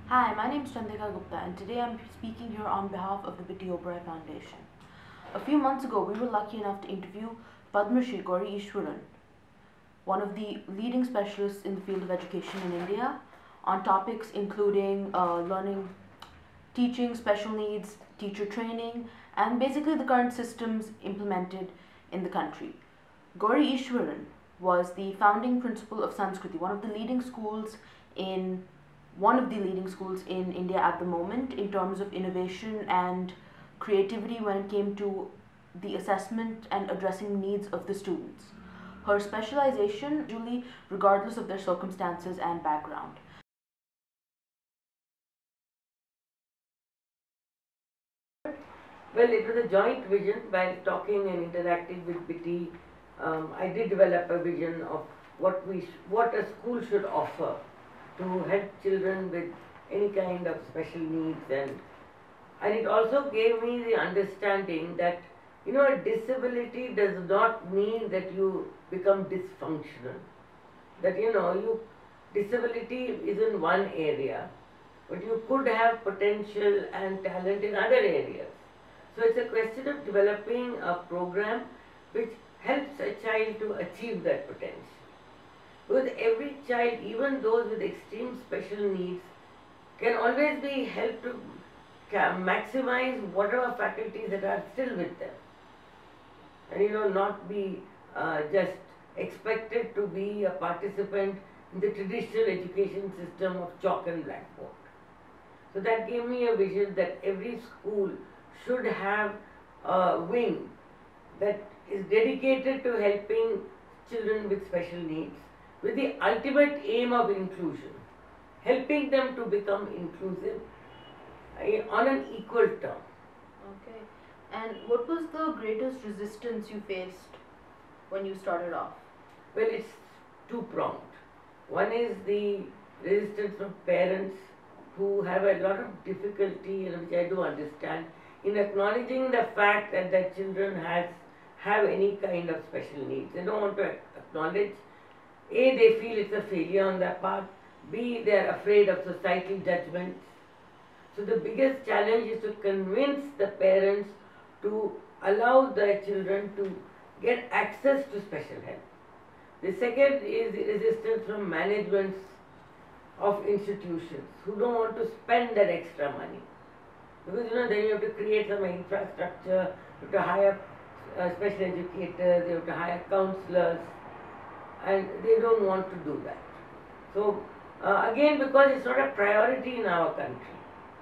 Hi, my name is Chandrika Gupta, and today I'm speaking here on behalf of the Bitty Oberoi Foundation. A few months ago, we were lucky enough to interview Padma Shri Gauri Ishwaran, one of the leading specialists in the field of education in India, on topics including learning, teaching, special needs, teacher training, and basically the current systems implemented in the country. Gauri Ishwaran was the founding principal of Sanskriti, in one of the leading schools in India at the moment in terms of innovation and creativity when it came to the assessment and addressing needs of the students. Her specialization, usually regardless of their circumstances and background. Well, it was a joint vision. While talking and interacting with Bitty, I did develop a vision of what a school should offer to help children with any kind of special needs, and it also gave me the understanding that a disability does not mean that you become dysfunctional. That you disability is in one area, but you could have potential and talent in other areas. So it's a question of developing a program which helps a child to achieve that potential. Because every child, even those with extreme special needs, can always be helped to maximize whatever faculties that are still with them. And not be just expected to be a participant in the traditional education system of chalk and blackboard. So that gave me a vision that every school should have a wing that is dedicated to helping children with special needs with the ultimate aim of inclusion, helping them to become inclusive on an equal term. Okay. And what was the greatest resistance you faced when you started off? Well, it's two-pronged. One is the resistance from parents who have a lot of difficulty, which I do understand, in acknowledging the fact that their children have any kind of special needs. They don't want to acknowledge. A, they feel it's a failure on their part. B, they are afraid of societal judgments. So the biggest challenge is to convince the parents to allow their children to get access to special help. The second is resistance from managements of institutions who don't want to spend that extra money. Because then you have to create some infrastructure, you have to hire special educators, you have to hire counselors, and they don't want to do that. So again, because it's not a priority in our country.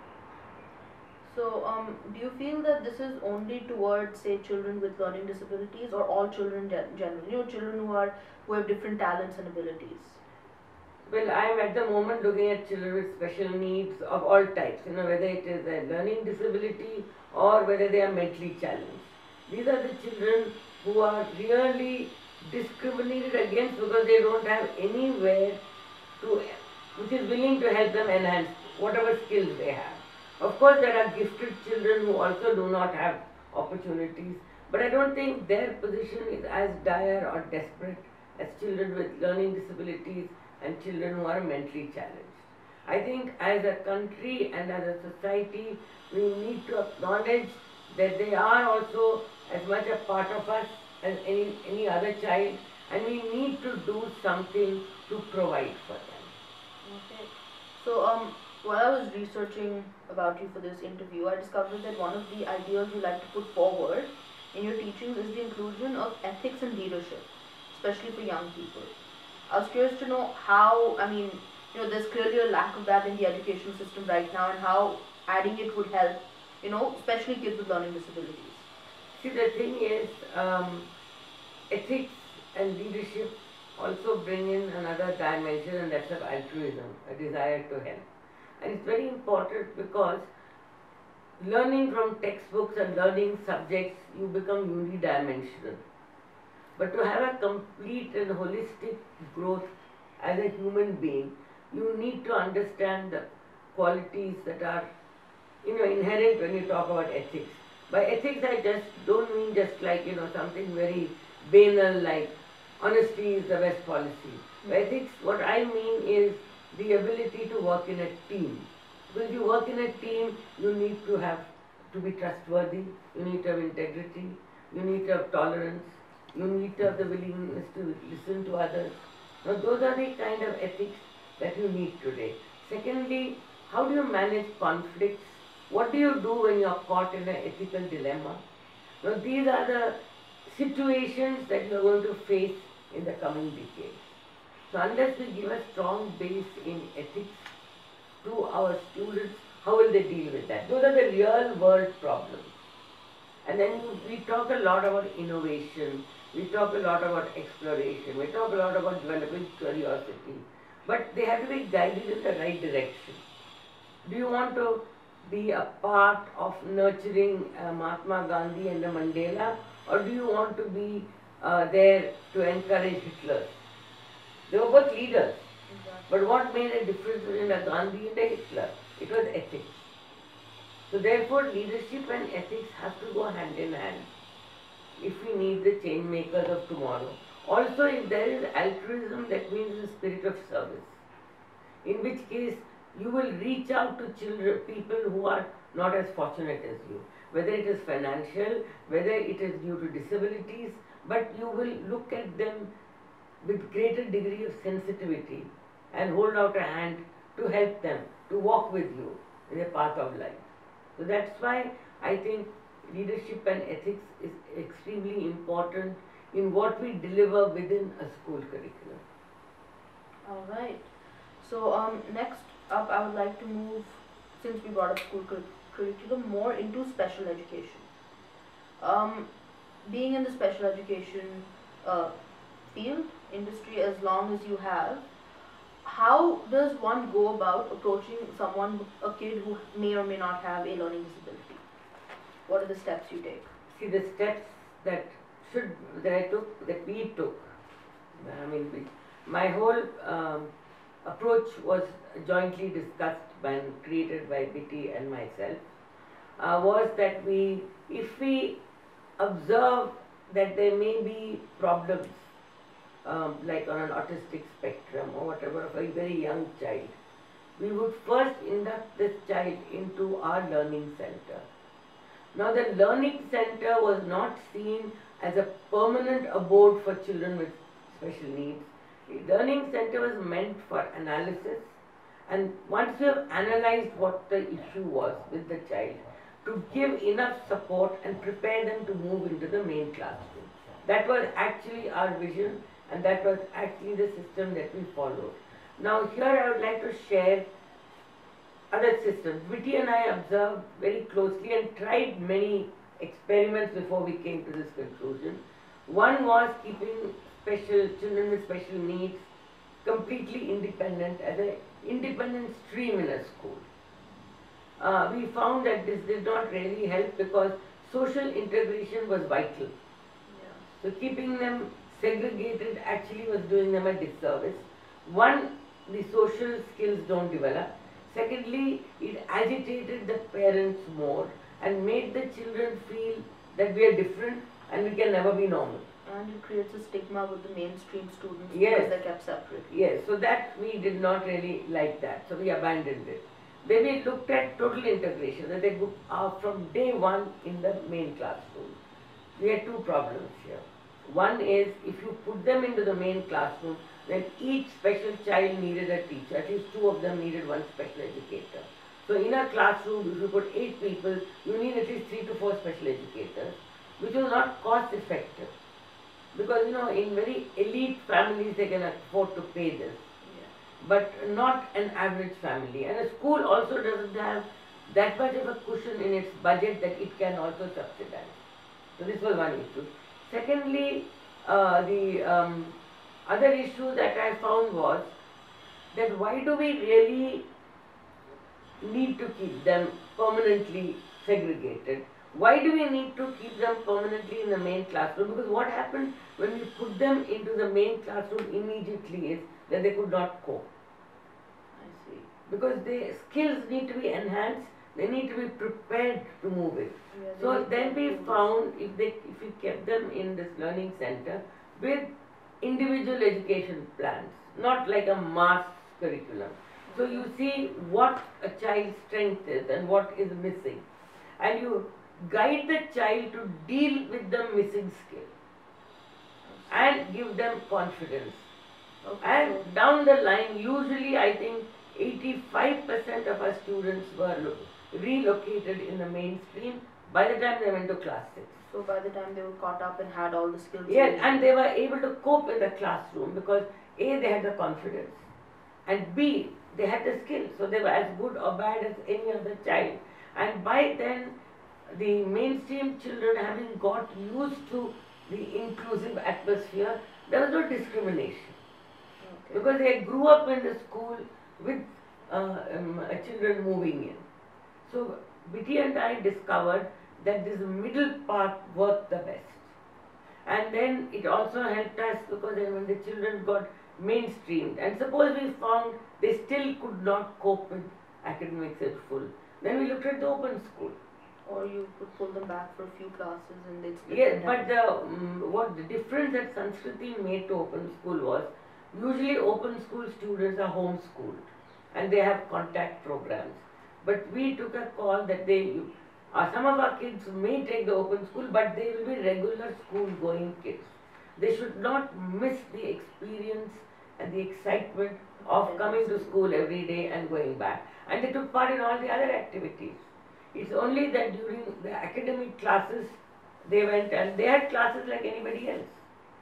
So, do you feel that this is only towards, say, children with learning disabilities, or all children generally? Children who have different talents and abilities. Well, I am at the moment looking at children with special needs of all types, whether it is a learning disability or whether they are mentally challenged. These are the children who are really discriminated against because they don't have anywhere which is willing to help them enhance whatever skills they have. Of course, there are gifted children who also do not have opportunities, but I don't think their position is as dire or desperate as children with learning disabilities and children who are mentally challenged. I think as a country and as a society, we need to acknowledge that they are also as much a part of us as any other child, and we need to do something to provide for them. Okay. So, while I was researching about you for this interview, I discovered that one of the ideals you like to put forward in your teachings is the inclusion of ethics and leadership, especially for young people. I was curious to know how, there's clearly a lack of that in the education system right now, and how adding it would help, especially kids with learning disabilities. See, the thing is, ethics and leadership also bring in another dimension, and that's of altruism, a desire to help. And it's very important because learning from textbooks and learning subjects, you become unidimensional. But to have a complete and holistic growth as a human being, you need to understand the qualities that are inherent when you talk about ethics. By ethics, I just don't mean just like something very banal like honesty is the best policy. By ethics, what I mean is the ability to work in a team, When you work in a team, you need to have to be trustworthy, you need to have integrity, you need to have tolerance, you need to have the willingness to listen to others. Now those are the kind of ethics that you need today. Secondly, how do you manage conflicts? What do you do when you are caught in an ethical dilemma? Now these are the situations that you are going to face in the coming decades. So unless we give a strong base in ethics to our students, how will they deal with that? Those are the real world problems. And then we talk a lot about innovation, we talk a lot about exploration, we talk a lot about developing curiosity, but they have to be guided in the right direction. Do you want to be a part of nurturing Mahatma Gandhi and the Mandela, or do you want to be there to encourage Hitler? They were both leaders. But what made a difference between a Gandhi and a Hitler? It was ethics. So therefore leadership and ethics have to go hand in hand if we need the change makers of tomorrow. Also, if there is altruism, that means the spirit of service. In which case you will reach out to children, people who are not as fortunate as you. Whether it is financial, whether it is due to disabilities, but you will look at them with greater degree of sensitivity and hold out a hand to help them, to walk with you in a path of life. So that's why I think leadership and ethics is extremely important in what we deliver within a school curriculum. All right. So next up, I would like to move, since we brought up school curriculum, more into special education. Being in the special education field, industry, as long as you have, how does one go about approaching someone, a kid who may or may not have a learning disability? What are the steps you take? See, the steps that we took, I mean, my whole approach was jointly discussed and created by Bitty and myself, was that if we observe that there may be problems, like on an autistic spectrum or whatever, of a very young child, we would first induct this child into our learning center. Now the learning center was not seen as a permanent abode for children with special needs. The learning center was meant for analysis, and once we have analyzed what the issue was with the child, to give enough support and prepare them to move into the main classroom. That was actually our vision, and that was actually the system that we followed. Now here I would like to share other systems. Bitty and I observed very closely and tried many experiments before we came to this conclusion. One was keeping children with special needs completely independent as an independent stream in a school. We found that this did not really help because social integration was vital. Yeah. So keeping them segregated actually was doing them a disservice. One, the social skills don't develop. Secondly, it agitated the parents more and made the children feel that we are different and we can never be normal. And it creates a stigma with the mainstream students Yes. because they're kept separate. Yes, so that we did not really like that, so we abandoned it. Then we looked at total integration, that they are from day one in the main classroom. We had two problems here. One is, if you put them into the main classroom, then each special child needed a teacher. At least two of them needed one special educator. So in a classroom, if you put 8 people, you need at least 3 to 4 special educators, which was not cost effective. Because in very elite families, they can afford to pay this. But not an average family. And a school also doesn't have that much of a cushion in its budget that it can also subsidize. So this was one issue. Secondly, the other issue that I found was that why do we really need to keep them permanently segregated? Why do we need to keep them permanently in the main classroom? Because what happened when we put them into the main classroom immediately is that they could not cope. I see. Because their skills need to be enhanced, they need to be prepared to move it. Yeah, So then we found if we kept them in this learning center with individual education plans, not like a mass curriculum. So you see what a child's strength is and what is missing. And you guide the child to deal with the missing skill and give them confidence. Okay. And down the line, usually I think 85% of our students were relocated in the mainstream by the time they went to class 6. So by the time they were caught up and had all the skills. Yes, and they were able to cope in the classroom because A, they had the confidence, and B, they had the skills. So they were as good or bad as any other child. And by then, the mainstream children having got used to the inclusive atmosphere, there was no discrimination. Okay. Because they grew up in the school with children moving in. So Bitty and I discovered that this middle path worked the best. And then it also helped us because then when the children got mainstreamed, and suppose we found they still could not cope with academics at full, then we looked at the open school. Or you could pull them back for a few classes and they'd split Yes, them but down. what the difference that Sanskriti made to open school was, usually open school students are homeschooled and they have contact programs. But we took a call that some of our kids may take the open school, but they will be regular school going kids. They should not miss the experience and the excitement of coming to school every day and going back. And they took part in all the other activities. It's only that during the academic classes they went, and they had classes like anybody else.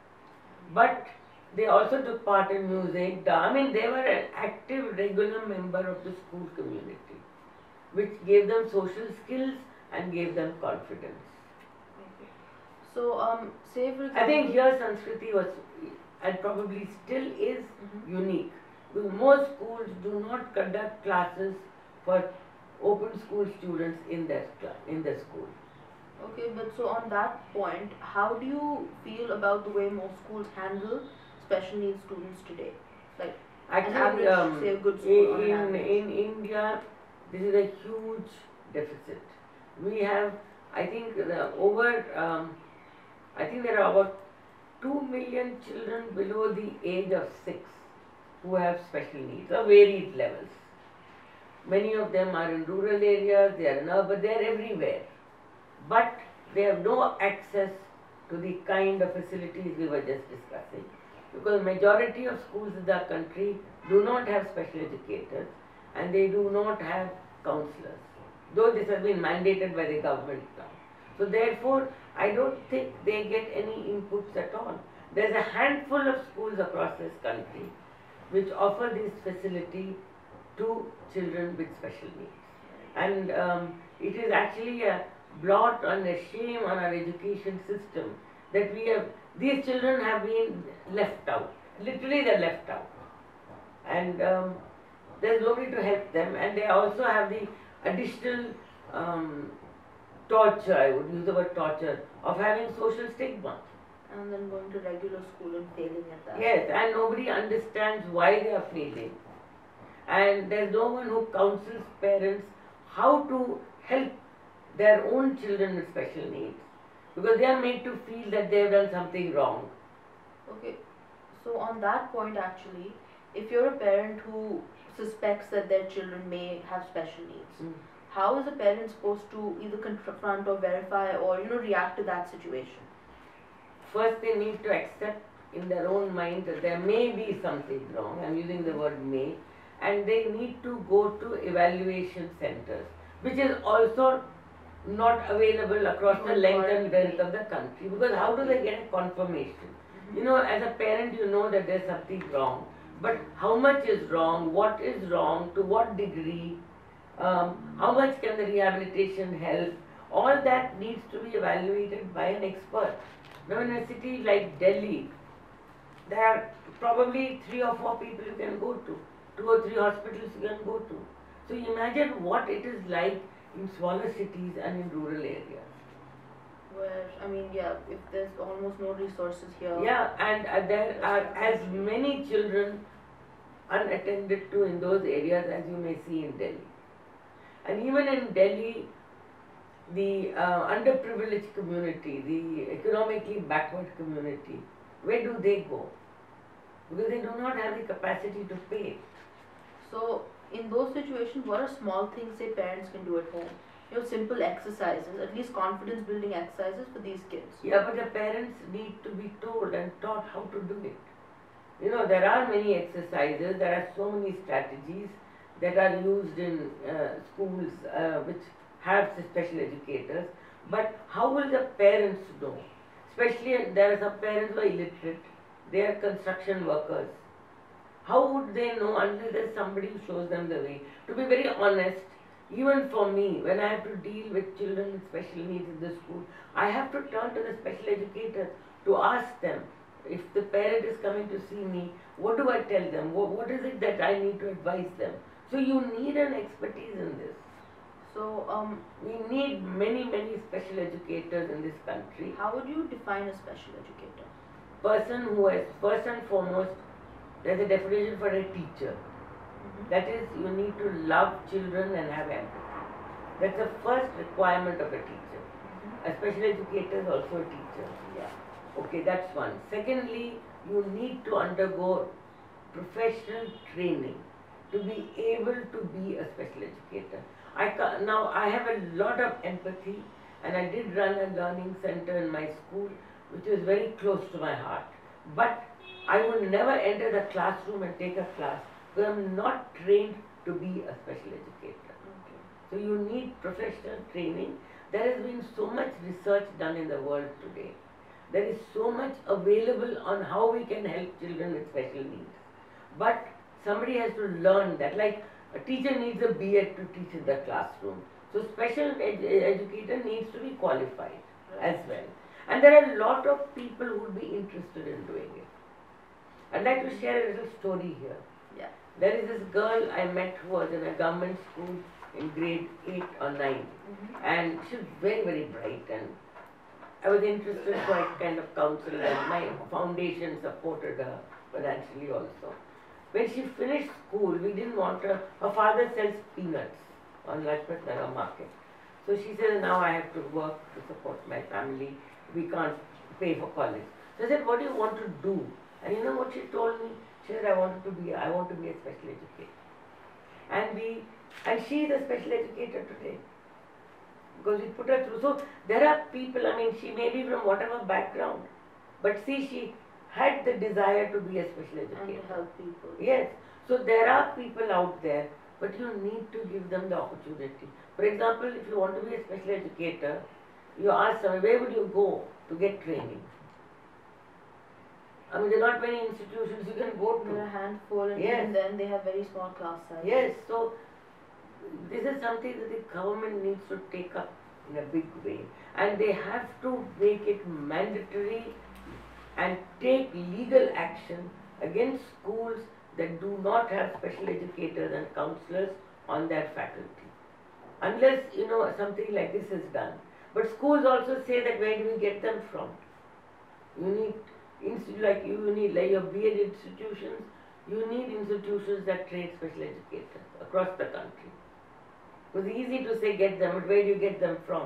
But they also took part in music. They were an active, regular member of the school community, which gave them social skills and gave them confidence. Okay. So, say for example, I think here Sanskriti was, and probably still is, unique. Because most schools do not conduct classes for open school students in their school. Okay, but so on that point, how do you feel about the way most schools handle special needs students today? Like Actually, an average, say a good school on an average. in India, this is a huge deficit. We have, I think, I think there are about 2 million children below the age of 6 who have special needs of varied levels. Many of them are in rural areas, they are in urban, they are everywhere. But they have no access to the kind of facilities we were just discussing. Because majority of schools in the country do not have special educators and they do not have counselors. Though this has been mandated by the government now. So therefore, I don't think they get any inputs at all. There's a handful of schools across this country which offer this facility to children with special needs. And it is actually a blot and a shame on our education system that these children have been left out. Literally they're left out. And there's nobody to help them, and they also have the additional torture, I would use the word torture, of having social stigma. And then going to regular school and failing at that. Yes, and nobody understands why they are failing. And there's no one who counsels parents how to help their own children with special needs. Because they are made to feel that they have done something wrong. Okay, so on that point actually, if you're a parent who suspects that their children may have special needs, how is a parent supposed to either confront or verify or react to that situation? First they need to accept in their own mind that there may be something wrong. I'm using the word may. And they need to go to evaluation centers, which is also not available across the length and breadth of the country. Because how do they get a confirmation? As a parent you know that there's something wrong. But how much is wrong? What is wrong? To what degree? How much can the rehabilitation help? All that needs to be evaluated by an expert. Now in a city like Delhi, there are probably 3 or 4 people you can go to. 2 or 3 hospitals you can go to. So imagine what it is like in smaller cities and in rural areas. Where, if there's almost no resources here. Yeah, and there are as many children unattended to in those areas as you may see in Delhi. And even in Delhi, the underprivileged community, the economically backward community, where do they go? Because they do not have the capacity to pay. So, in those situations, what are small things say parents can do at home? You know, simple exercises, at least confidence building exercises for these kids. Yeah, but the parents need to be told and taught how to do it. You know, there are many exercises, there are so many strategies that are used in schools which have special educators, but how will the parents know? Especially there are some parents who are illiterate, they are construction workers. How would they know unless there's somebody who shows them the way? To be very honest, even for me, when I have to deal with children with special needs in the school, I have to turn to the special educators to ask them, if the parent is coming to see me, what do I tell them? What is it that I need to advise them? So you need an expertise in this. So, We need many, many special educators in this country. how would you define a special educator? Person who has, first and foremost, there's a definition for a teacher. That is, you need to love children and have empathy. That's the first requirement of a teacher. A special educator is also a teacher. Yeah. Okay, that's one. Secondly, you need to undergo professional training to be able to be a special educator. Now I have a lot of empathy, and I did run a learning center in my school which was very close to my heart. But I would never enter the classroom and take a class because I'm not trained to be a special educator. Okay. So you need professional training. There has been so much research done in the world today. There is so much available on how we can help children with special needs. But somebody has to learn that, like a teacher needs a B.Ed to teach in the classroom. So special educator needs to be qualified as well. And there are a lot of people who would be interested in doing it. I'd like to share a little story here. Yeah. There is this girl I met who was in a government school in grade 8 or 9. And she was very, very bright, and I was interested, so I kind of counseled, and my foundation supported her financially also. When she finished school, we didn't want her. Her father sells peanuts on Lajpat Nagar market. So she said, now I have to work to support my family. We can't pay for college. So I said, what do you want to do? And you know what she told me? She said, I want to be a special educator. And she is a special educator today. Because we put her through. So there are people, I mean, she may be from whatever background, but see, she had the desire to be a special educator. And to help people. Yes. So there are people out there, but you need to give them the opportunity. For example, if you want to be a special educator, you ask them, where would you go to get training? I mean, there are not many institutions you can go to. There are a handful, and Yes. even then they have very small class sizes. Yes, so this is something that the government needs to take up in a big way, and they have to make it mandatory and take legal action against schools that do not have special educators and counselors on their faculty. Unless, you know, something like this is done. But schools also say that where do we get them from? You need like your B.Ed institutions, you need institutions that train special educators across the country. It was easy to say get them, but where do you get them from?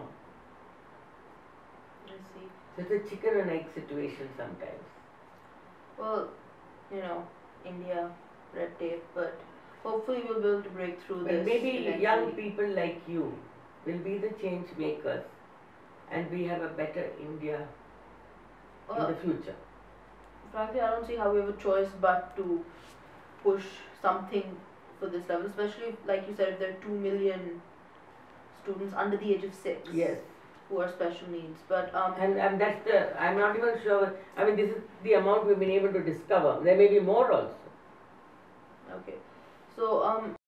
I see. So it's a chicken and egg situation sometimes. Well, you know, India, red tape, but hopefully we'll be able to break through But this. maybe eventually. young people like you will be the change makers, and we have a better India in Well, the future. frankly, I don't see how we have a choice but to push something for this level, especially like you said, if there are 2 million students under the age of 6 Yes. who are special needs. But And that's I'm not even sure, I mean, this is the amount we've been able to discover. There may be more also. okay, so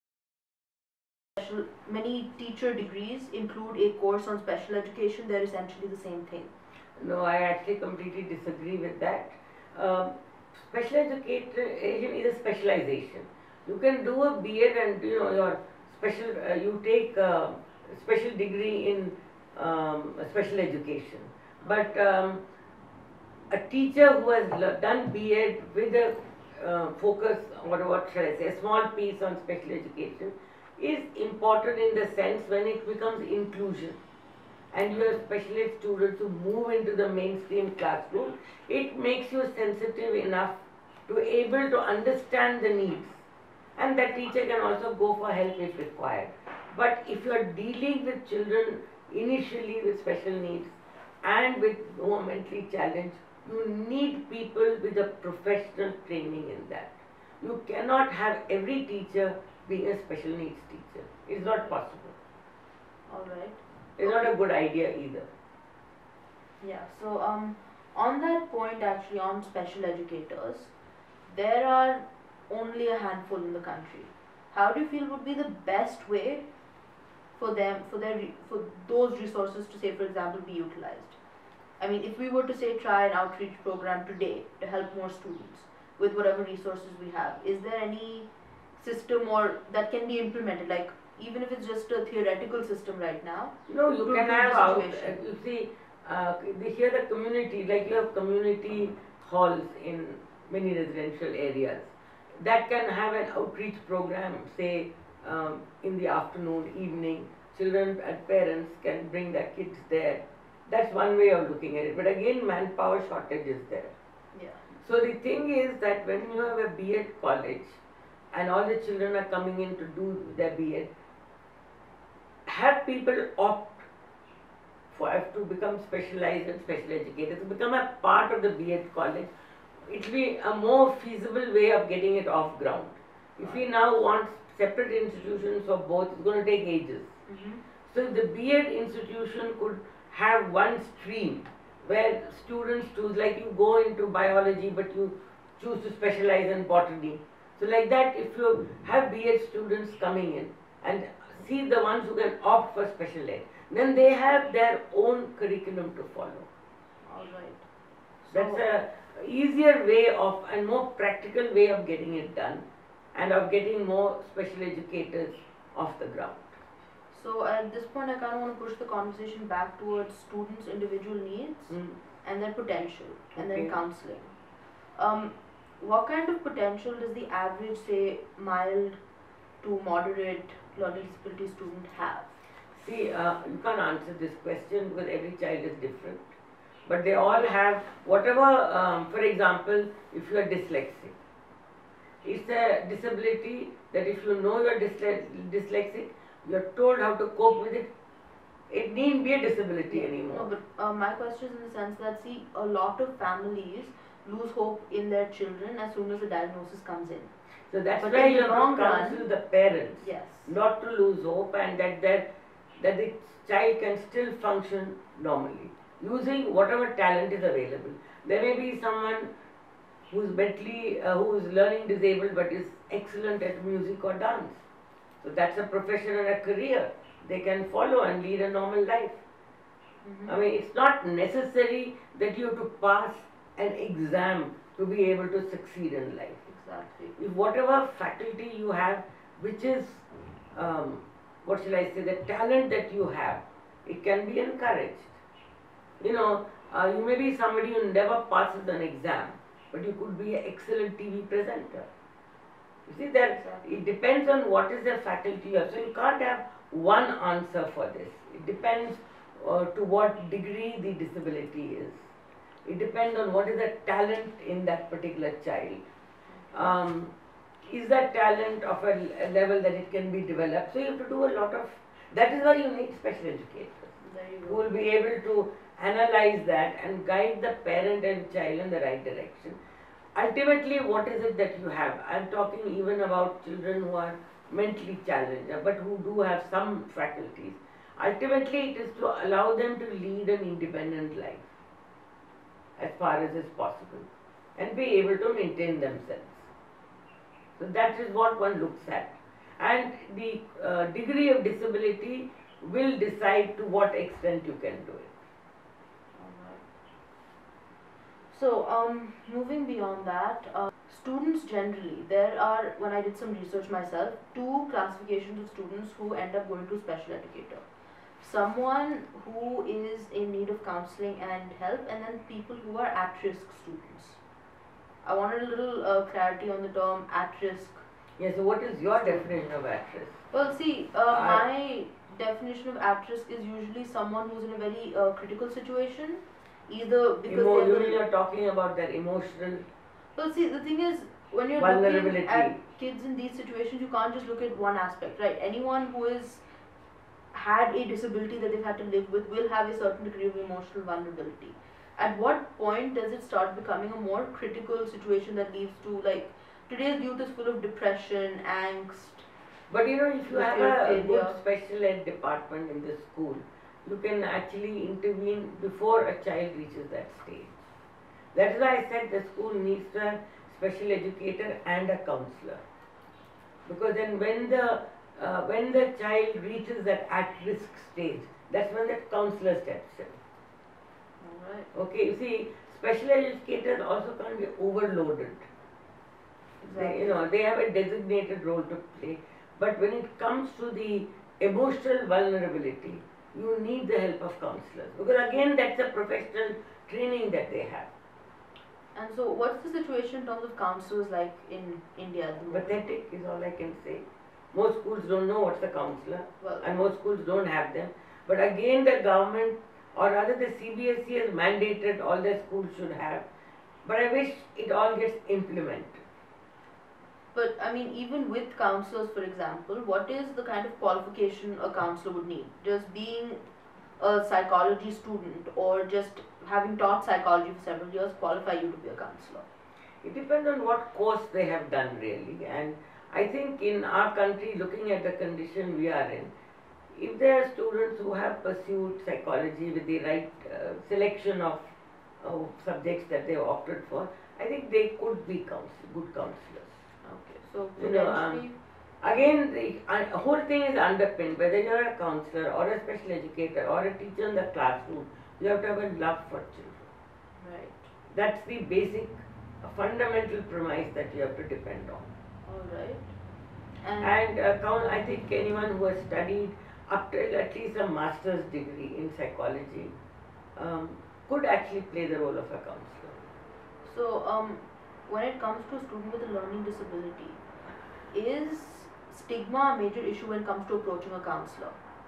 many teacher degrees include a course on special education. They're essentially the same thing. No, I actually completely disagree with that. Special education is a specialization. You can do a B.Ed and, you know, your special, you take a special degree in special education. But a teacher who has done B.Ed with a focus, or what shall I say, a small piece on special education is important in the sense when it becomes inclusion and you have special ed students who move into the mainstream classroom, it makes you sensitive enough to able to understand the needs. and that teacher can also go for help if required. But if you are dealing with children initially with special needs and with who are mentally challenged, you need people with a professional training in that. You cannot have every teacher being a special needs teacher. It's not possible. All right. It's not a good idea either. Yeah. So on that point, actually, on special educators, there are only a handful in the country. How do you feel would be the best way for them, for those resources to say, for example, be utilized? I mean, if we were to say try an outreach program today to help more students with whatever resources we have, is there any system or that can be implemented? Like, even if it's just a theoretical system right now. No, you to can improve have the out. situation. You see, here the community, like you have community halls in many residential areas, that can have an outreach program, say in the afternoon, evening. Children and parents can bring their kids there. That's one way of looking at it. But again, manpower shortage is there. Yeah. So the thing is that when you have a B.Ed college and all the children are coming in to do their B.Ed, have people opt for to become specialized and special educators, to become a part of the B.Ed college. It will be a more feasible way of getting it off ground. If we now want separate institutions for both, it's going to take ages. So the B.Ed institution could have one stream where students choose, like you go into biology but you choose to specialize in botany. So like that, if you have B.Ed students coming in and see the ones who can opt for special ed, then they have their own curriculum to follow. All right. That's a easier way of and more practical way of getting it done and of getting more special educators off the ground. So at this point, I kind of want to push the conversation back towards students' individual needs and their potential, and then Okay. counseling. What kind of potential does the average, say, mild to moderate learning disability student have? See, you can't answer this question because every child is different. But they all have whatever, for example, if you are dyslexic, it's a disability that if you know you are dyslexic, you are told how to cope with it. It needn't be a disability anymore. No, but my question is in the sense that, see, a lot of families lose hope in their children as soon as the diagnosis comes in. So that's But why in you the have long to run- counsel the parents Yes. not to lose hope and that the child can still function normally using whatever talent is available. There may be someone who's mentally, who is learning disabled but is excellent at music or dance. So that's a profession and a career they can follow and lead a normal life. I mean, it's not necessary that you have to pass an exam to be able to succeed in life. Exactly. If whatever faculty you have, which is, what shall I say, the talent that you have, it can be encouraged. You know, you may be somebody who never passes an exam, but you could be an excellent TV presenter. You see that Exactly. it depends on what is the faculty you have. So you can't have one answer for this. It depends to what degree the disability is. It depends on what is the talent in that particular child. Is that talent of a level that it can be developed? So you have to do a lot of, that is why you need special educators There you who go. will be able to analyze that and guide the parent and child in the right direction. Ultimately, what is it that you have? I am talking even about children who are mentally challenged but who do have some faculties. Ultimately, it is to allow them to lead an independent life as far as is possible and be able to maintain themselves. So that is what one looks at. And the degree of disability will decide to what extent you can do it. So, moving beyond that, students generally, there are, when I did some research myself, two classifications of students who end up going to special educator. Someone who is in need of counseling and help, and then people who are at-risk students. I wanted a little clarity on the term at-risk. Yes, so what is your definition of at-risk? Well, see, my definition of at-risk is usually someone who's in a very critical situation, either because You mean you're talking about their emotional. Well, see, the thing is, when you're looking at kids in these situations, you can't just look at one aspect, right? Anyone who is had a disability that they've had to live with will have a certain degree of emotional vulnerability. At what point does it start becoming a more critical situation that leads to, like, today's youth is full of depression, angst? But you know, if you have a good special ed department in the school, you can actually intervene before a child reaches that stage. That is why I said the school needs to have special educator and a counselor. Because then when the child reaches that at-risk stage, that's when the counselor steps in. Alright. Okay, you see, special educators also can't be overloaded. Exactly. They have a designated role to play. But when it comes to the emotional vulnerability, you need the help of counselors. Because again, that's a professional training that they have. And so, what's the situation in terms of counselors like in India at the moment? Pathetic is all I can say. Most schools don't know what's a counselor, and most schools don't have them. But again, the government, or rather the CBSE has mandated all their schools should have. But I wish it all gets implemented. But I mean, even with counselors, for example, what is the kind of qualification a counselor would need? Just being a psychology student or just having taught psychology for several years qualify you to be a counselor? It depends on what course they have done really. And I think in our country, looking at the condition we are in, if there are students who have pursued psychology with the right selection of subjects that they have opted for, I think they could be good counselors. Okay, so potentially... Again, the whole thing is underpinned, whether you are a counselor or a special educator or a teacher in the classroom, you have to have a love for children. Right. That's the basic, fundamental premise that you have to depend on. Alright. And I think anyone who has studied up to at least a master's degree in psychology could actually play the role of a counselor. So, when it comes to a student with a learning disability, is stigma a major issue when it comes to approaching a counselor?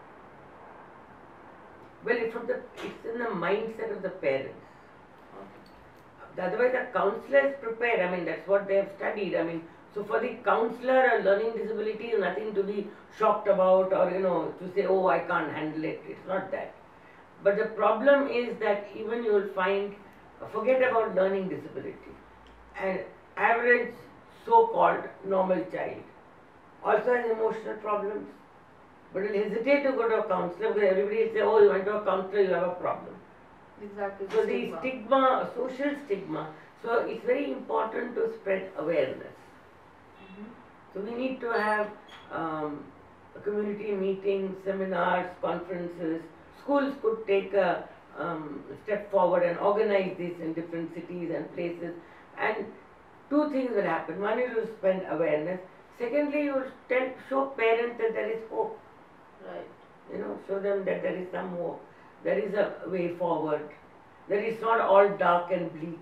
Well, it's in the mindset of the parents. Okay. Otherwise, the counselor is prepared. I mean, that's what they have studied. I mean, so for the counselor, a learning disability is nothing to be shocked about, or to say, oh, I can't handle it. It's not that. But the problem is that even you will find, forget about learning disability, an average so-called normal child also has emotional problems, but will hesitate to go to a counselor because everybody will say, oh, you went to a counselor, you have a problem. Exactly. So the stigma, social stigma, so it's very important to spread awareness. So we need to have community meetings, seminars, conferences. Schools could take a step forward and organize this in different cities and places. And two things will happen. One is you spread awareness. Secondly, you will show parents that there is hope. Right. Show them that there is some hope. There is a way forward. That it's not all dark and bleak.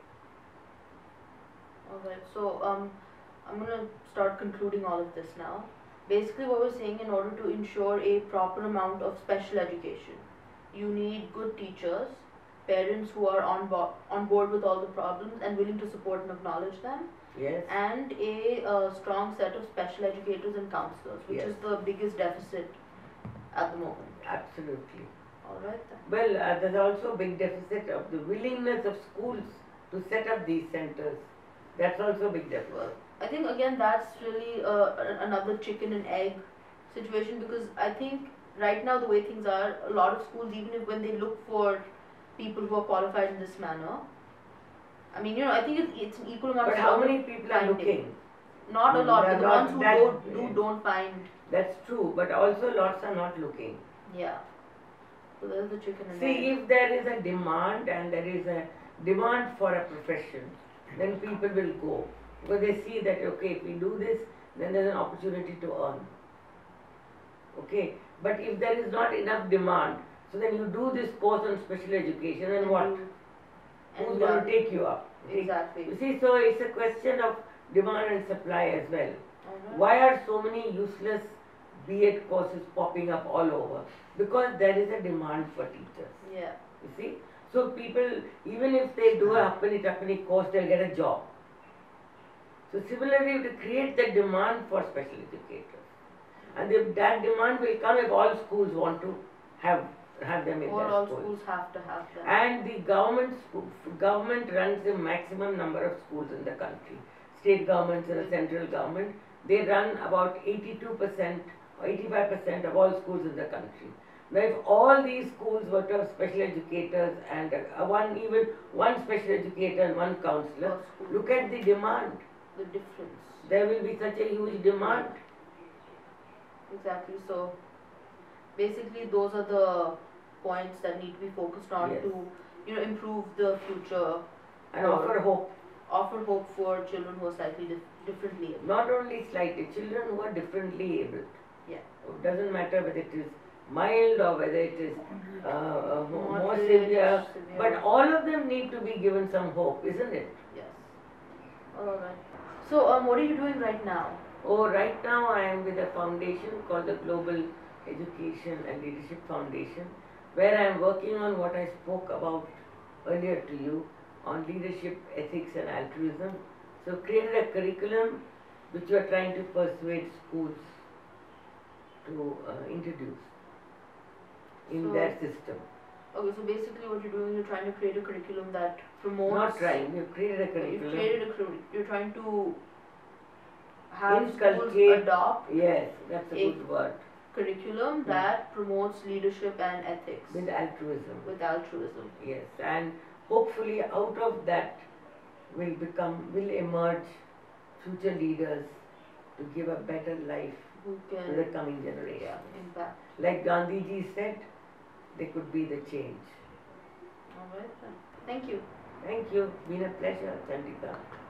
Alright, so I'm going to start concluding all of this now. Basically what we're saying, in order to ensure a proper amount of special education, you need good teachers, parents who are on board with all the problems and willing to support and acknowledge them. Yes. And a strong set of special educators and counselors, which is the biggest deficit at the moment. Absolutely. Alright then. Well, there's also a big deficit of the willingness of schools to set up these centers. That's also a big deficit. Well, I think again that's really another chicken and egg situation, because I think right now the way things are, a lot of schools, even if when they look for people who are qualified in this manner, I mean, I think it's an equal amount. But how many people are looking? Not a lot. The ones who don't find. That's true, but also lots are not looking. Yeah. So there's the chicken and egg. See, if there is a demand and there is a demand for a profession, then people will go. Because they see that, okay, if we do this, then there's an opportunity to earn. Okay, but if there is not enough demand, so then you do this course on special education, and what? Who's going to take you up? Exactly. You see, so it's a question of demand and supply as well. Why are so many useless B.Ed courses popping up all over? Because there is a demand for teachers. Yeah. You see? So people, even if they do a Uppani Tuppani course, they'll get a job. So similarly, to create the demand for special educators, and if that demand will come if all schools want to have them in Or their all schools. schools have to have them. And the government runs the maximum number of schools in the country. State governments and the central government, they run about 82% or 85% of all schools in the country. Now, if all these schools were to have special educators and one special educator and one counselor, Per school. look at the demand. The difference. There will be such a huge demand. Exactly. So basically, those are the points that need to be focused on Yes. to improve the future, And Or- offer hope. offer hope for children who are slightly differently able. Not only slightly, children who are differently able. Yeah. It doesn't matter whether it is mild or whether it is more Moderate, severe, severe. but all of them need to be given some hope, isn't it? Yes. All right. So, what are you doing right now? Oh, right now I am with a foundation called the Global Education and Leadership Foundation, where I am working on what I spoke about earlier to you on leadership, ethics and altruism. So created a curriculum which we are trying to persuade schools to introduce in So- their system. Okay, so basically, what you're doing, you're trying to create a curriculum that promotes. Not trying, we have created a You've curriculum. created a you're trying to have schools Inculcate- adopt Yes, that's a a- good word. curriculum that promotes leadership and ethics With altruism. with altruism. Yes, and hopefully out of that will emerge future leaders to give a better life Who to can the coming generation. impact. Like Gandhiji said, they could be the change. All right then. Thank you. Thank you. Been a pleasure, Chandika.